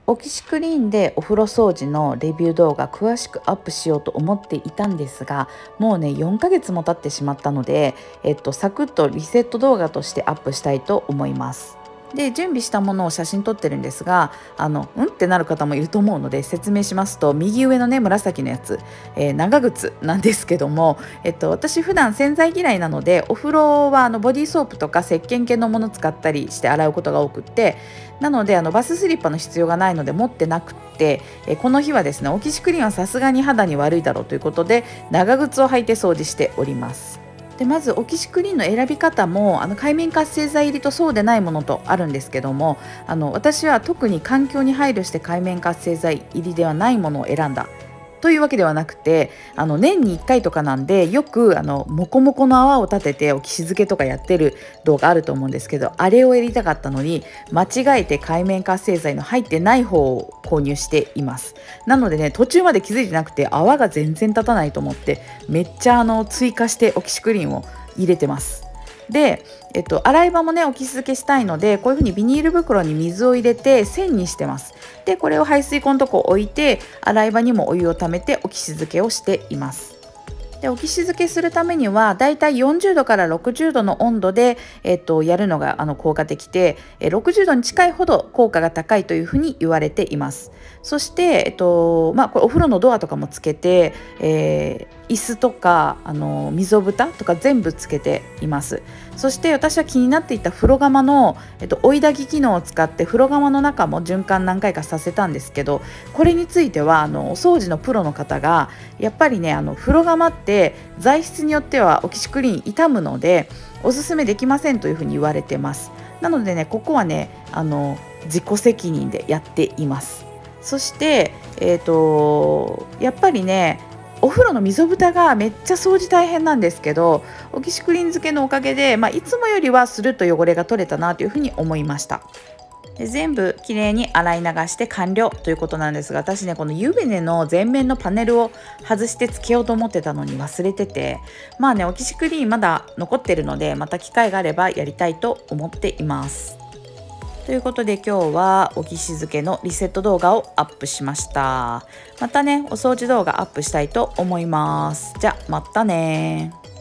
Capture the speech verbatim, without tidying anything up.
オキシクリーンでお風呂掃除のレビュー動画詳しくアップしようと思っていたんですが、もうねよんかげつも経ってしまったので、えっと、サクッとリセット動画としてアップしたいと思います。で準備したものを写真撮ってるんですが、あのうんってなる方もいると思うので説明しますと、右上のね紫のやつ、えー、長靴なんですけども、えっと、私普段洗剤嫌いなので、お風呂はあのボディーソープとか石鹸系のもの使ったりして洗うことが多くって、なのであのバススリッパの必要がないので持ってなくって、えー、この日はですねオキシクリーンはさすがに肌に悪いだろうということで長靴を履いて掃除しております。でまずオキシクリーンの選び方も、あの界面活性剤入りとそうでないものとあるんですけども、あの私は特に環境に配慮して界面活性剤入りではないものを選んだというわけではなくて、あの年にいっかいとかなんで、よくあのモコモコの泡を立ててオキシ漬けとかやってる動画あると思うんですけど、あれをやりたかったのに間違えて界面活性剤の入ってない方を購入しています。なのでね途中まで気づいてなくて、泡が全然立たないと思ってめっちゃあの追加してオキシクリーンを入れてます。で、えっと、洗い場もねオキシ漬けしたいので、こういう風にビニール袋に水を入れて線にしてます。でこれを排水口のとこ置いて、洗い場にもお湯をためてオキシ漬けをしています。でオキシ漬けするためにはだいたいよんじゅうどからろくじゅうどの温度で、えっと、やるのがあの効果的で、えろくじゅうどに近いほど効果が高いというふうに言われています。そして、えっとまあ、これお風呂のドアとかもつけて、えー、椅子とかあの溝蓋とか全部つけています。そして私は気になっていた風呂釜の、えっと、追い焚き機能を使って風呂釜の中も循環何回かさせたんですけど、これについてはあのお掃除のプロの方がやっぱりねあの風呂釜って材質によってはオキシクリーン傷むのでおすすめできませんというふうに言われてます。なのでねここはねあの自己責任でやっています。そして、えーと、やっぱりねお風呂の溝蓋がめっちゃ掃除大変なんですけど、オキシクリーン漬けのおかげで、まあ、いつもよりはスルッと汚れが取れたなというふうに思いました。で全部きれいに洗い流して完了ということなんですが、私ねこの湯船の前面のパネルを外してつけようと思ってたのに忘れてて、まあねオキシクリーンまだ残ってるので、また機会があればやりたいと思っています。ということで今日はオキシ漬けのリセット動画をアップしました。またねお掃除動画アップしたいと思います。じゃあまたね。